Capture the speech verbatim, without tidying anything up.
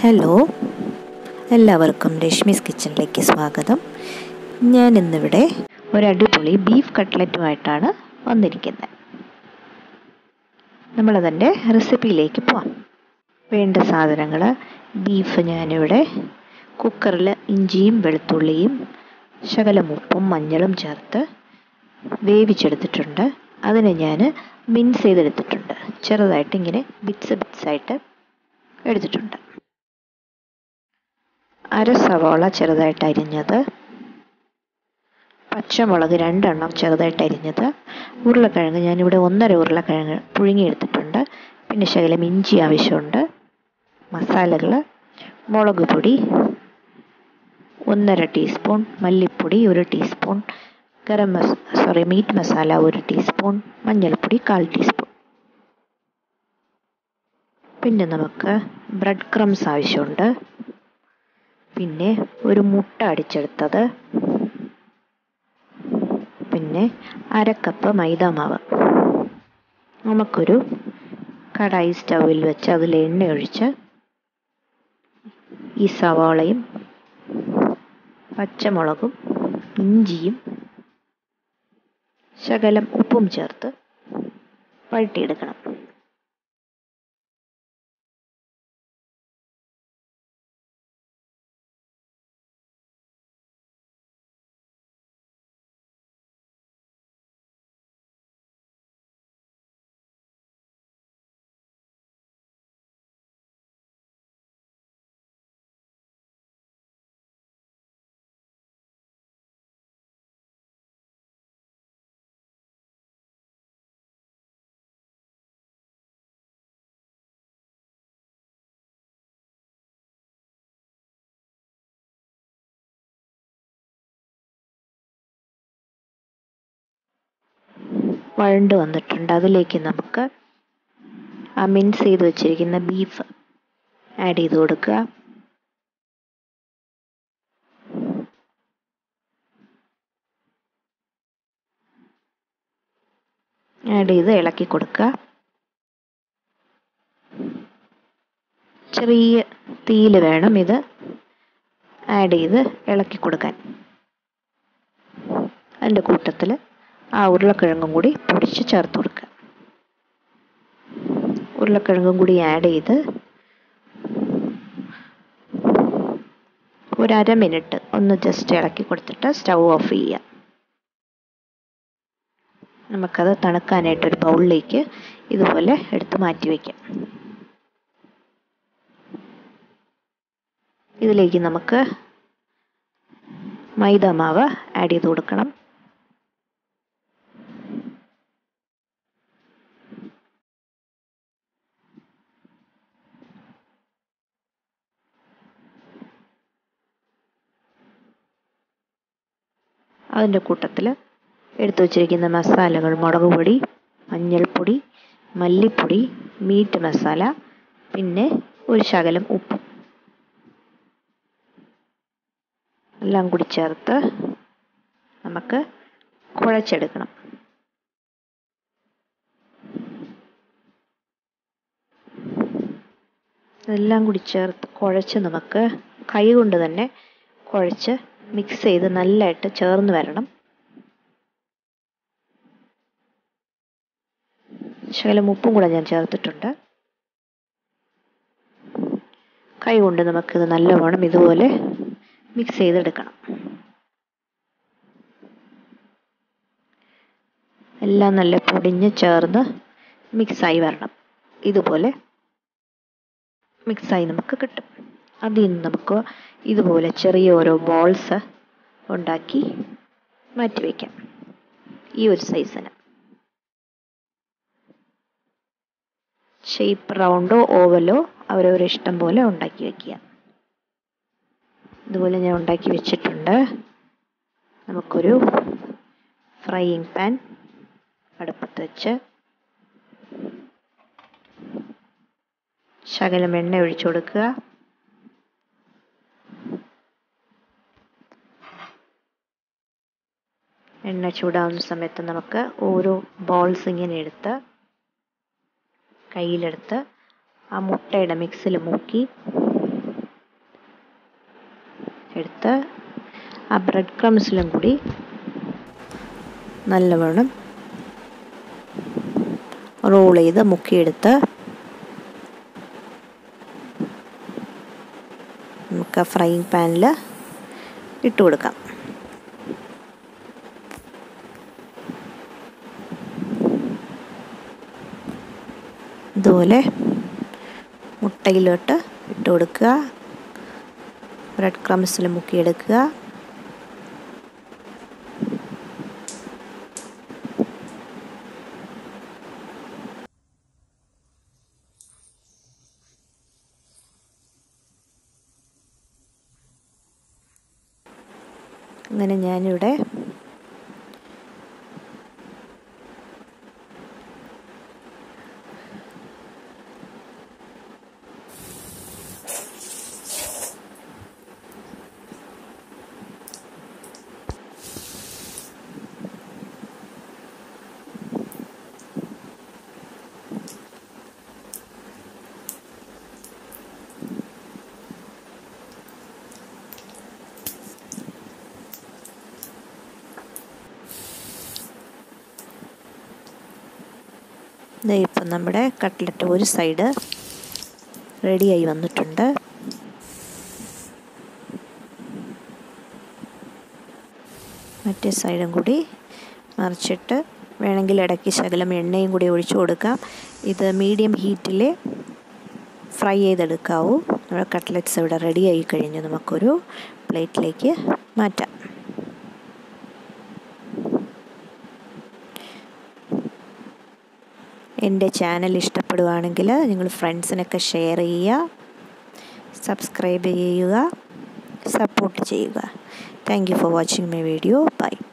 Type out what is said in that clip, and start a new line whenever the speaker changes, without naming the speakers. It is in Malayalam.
ഹലോ, എല്ലാവർക്കും രശ്മീസ് കിച്ചണിലേക്ക് സ്വാഗതം. ഞാൻ ഇന്നിവിടെ ഒരു അടിപൊളി ബീഫ് കട്ട്ലറ്റുമായിട്ടാണ് വന്നിരിക്കുന്നത്. നമ്മളതിൻ്റെ റെസിപ്പിയിലേക്ക് പോവാം. വേണ്ട സാധനങ്ങൾ: ബീഫ് ഞാനിവിടെ കുക്കറിൽ ഇഞ്ചിയും വെളുത്തുള്ളിയും ശകലം ഉപ്പും മഞ്ഞളും ചേർത്ത് വേവിച്ചെടുത്തിട്ടുണ്ട്. അതിനെ ഞാൻ മിൻസ് ചെയ്തെടുത്തിട്ടുണ്ട്. ചെറുതായിട്ട് ഇങ്ങനെ ബിറ്റ്സ് ബിറ്റ്സായിട്ട് എടുത്തിട്ടുണ്ട്. അര സവാള ചെറുതായിട്ട് അരിഞ്ഞത്, പച്ചമുളക് രണ്ടെണ്ണം ചെറുതായിട്ട് അരിഞ്ഞത്, ഉരുളക്കിഴങ്ങ് ഞാനിവിടെ ഒന്നര ഉരുളക്കിഴങ്ങ് പുഴുങ്ങിയെടുത്തിട്ടുണ്ട്. പിന്നെ ശകലം ഇഞ്ചി ആവശ്യമുണ്ട്. മസാലകൾ: മുളക് പൊടി ഒന്നര ടീസ്പൂൺ, മല്ലിപ്പൊടി ഒരു ടീസ്പൂൺ, ഗരം മസ സോറി മീറ്റ് മസാല ഒരു ടീസ്പൂൺ, മഞ്ഞൾപ്പൊടി കാൽ ടീസ്പൂൺ. പിന്നെ നമുക്ക് ബ്രെഡ് ക്രംസ് ആവശ്യമുണ്ട്. പിന്നെ ഒരു മുട്ട അടിച്ചെടുത്തത്, പിന്നെ അര കപ്പ് മൈദാമാവ്. നമുക്കൊരു കടായി സ്റ്റൗവിൽ വെച്ച് അതിൽ എണ്ണ ഒഴിച്ച് ഈ സവാളയും പച്ചമുളകും ഇഞ്ചിയും ശകലം ഉപ്പും ചേർത്ത് വഴറ്റിയെടുക്കണം. വഴണ്ട് വന്നിട്ടുണ്ട്. അതിലേക്ക് നമുക്ക് ആ മിൻസ് ചെയ്ത് വെച്ചിരിക്കുന്ന ബീഫ് ആഡ് ചെയ്ത് കൊടുക്കുക. ആഡ് ചെയ്ത് ഇളക്കി കൊടുക്കുക. ചെറിയ തീയിൽ വേണം ഇത് ആഡ് ചെയ്ത് ഇളക്കി കൊടുക്കാൻ. അതിൻ്റെ കൂട്ടത്തിൽ ആ ഉരുളക്കിഴങ്ങും കൂടി പൊടിച്ച് ചേർത്ത് കൊടുക്കുക. ഉരുളക്കിഴങ്ങും കൂടി ആഡ് ചെയ്ത് ഒരു അര മിനിറ്റ് ഒന്ന് ജസ്റ്റ് ഇളക്കി കൊടുത്തിട്ട് സ്റ്റൗ ഓഫ് ചെയ്യുക. നമുക്കത് തണുക്കാനായിട്ട് ഒരു ബൗളിലേക്ക് ഇതുപോലെ എടുത്ത് മാറ്റി വയ്ക്കാം. ഇതിലേക്ക് നമുക്ക് മൈദാമാവ് ആഡ് ചെയ്ത് കൊടുക്കണം. അതിൻ്റെ കൂട്ടത്തിൽ എടുത്തു വച്ചിരിക്കുന്ന മസാലകൾ: മുളക് പൊടി, മഞ്ഞൾപ്പൊടി, മല്ലിപ്പൊടി, മീറ്റ് മസാല, പിന്നെ ഒരു ശകലം ഉപ്പ് എല്ലാം കൂടി ചേർത്ത് നമുക്ക് കുഴച്ചെടുക്കണം. ഇതെല്ലാം കൂടി ചേർത്ത് കുഴച്ച് നമുക്ക് കൈ കൊണ്ട് തന്നെ കുഴച്ച് മിക്സ് ചെയ്ത് നല്ലതായിട്ട് ചേർന്ന് വരണം. ശകലം ഉപ്പും കൂടെ ഞാൻ ചേർത്തിട്ടുണ്ട്. കൈ കൊണ്ട് നമുക്കിത് നല്ലവണ്ണം ഇതുപോലെ മിക്സ് ചെയ്തെടുക്കണം. എല്ലാം നല്ല പൊടിഞ്ഞ് ചേർന്ന് മിക്സായി വരണം. ഇതുപോലെ മിക്സായി നമുക്ക് കിട്ടും. അതിൽ നിന്ന് നമുക്ക് ഇതുപോലെ ചെറിയ ഓരോ ബോൾസ് ഉണ്ടാക്കി മാറ്റി വയ്ക്കാം. ഈ ഒരു സൈസിന് ഷേപ്പ് റൗണ്ടോ ഓവലോ അവരവരുടെ ഇഷ്ടം പോലെ ഉണ്ടാക്കി വയ്ക്കുക. ഇതുപോലെ ഞാൻ ഉണ്ടാക്കി വെച്ചിട്ടുണ്ട്. നമുക്കൊരു ഫ്രൈയിങ് പാൻ അടുപ്പത്ത് വെച്ച് ശകലം എണ്ണ ഒഴിച്ചു കൊടുക്കുക. എണ്ണ ചൂടാവുന്ന സമയത്ത് നമുക്ക് ഓരോ ബോൾസ് ഇങ്ങനെ എടുത്ത് കയ്യിലെടുത്ത് ആ മുട്ടയുടെ മിക്സിൽ മുക്കി എടുത്ത് ആ ബ്രെഡ് ക്രംസിലും കൂടി നല്ലവണ്ണം റോൾ ചെയ്ത് മുക്കിയെടുത്ത് നമുക്ക് ഫ്രൈയിങ് പാനിൽ ഇട്ട് കൊടുക്കാം. ഇതുപോലെ മുട്ടയിലോട്ട് ഇട്ട് കൊടുക്കുക, ബ്രെഡ് ക്രംസിൽ മുക്കിയെടുക്കുക. അങ്ങനെ ഞാനിവിടെ ദേ ഇപ്പം നമ്മുടെ കട്ട്ലറ്റ് ഒരു സൈഡ് റെഡിയായി വന്നിട്ടുണ്ട്. മറ്റേ സൈഡും കൂടി മറിച്ചിട്ട് വേണമെങ്കിൽ ഇടയ്ക്ക് ശകലം എണ്ണയും കൂടി ഒഴിച്ചു കൊടുക്കാം. ഇത് മീഡിയം ഹീറ്റിൽ ഫ്രൈ ചെയ്തെടുക്കാവൂ. നമ്മുടെ കട്ട്ലറ്റ്സ് ഇവിടെ റെഡിയായി കഴിഞ്ഞ് നമുക്കൊരു പ്ലേറ്റിലേക്ക് മാറ്റാം. എൻ്റെ ചാനൽ ഇഷ്ടപ്പെടുകയാണെങ്കിൽ നിങ്ങൾ ഫ്രണ്ട്സിനൊക്കെ ഷെയർ ചെയ്യുക, സബ്സ്ക്രൈബ് ചെയ്യുക, സപ്പോർട്ട് ചെയ്യുക. Thank you for watching my video. By.